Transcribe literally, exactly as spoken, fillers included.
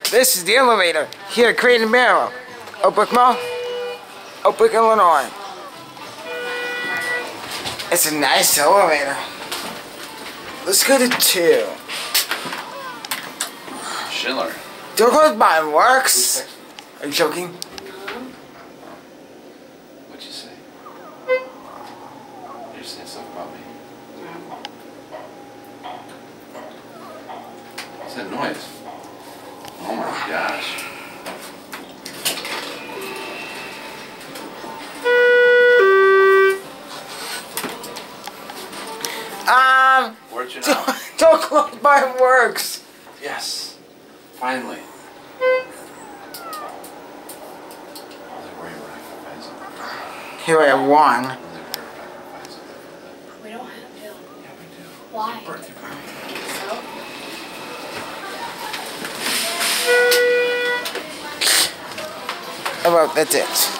This is the elevator here at Crate and Barrel, Oakbrook Mall, Oakbrook, Illinois. It's a nice elevator. Let's go to two. Schindler. Don't go to mine works. Are you joking? What'd you say? You're saying stuff about me. What's that noise? Oh my gosh. Um, Where'd you don't, know? don't close mine works. Yes. Finally. Here I have one. We don't have to. Yeah, we do. Why? Birthday party. So? Well, that's it.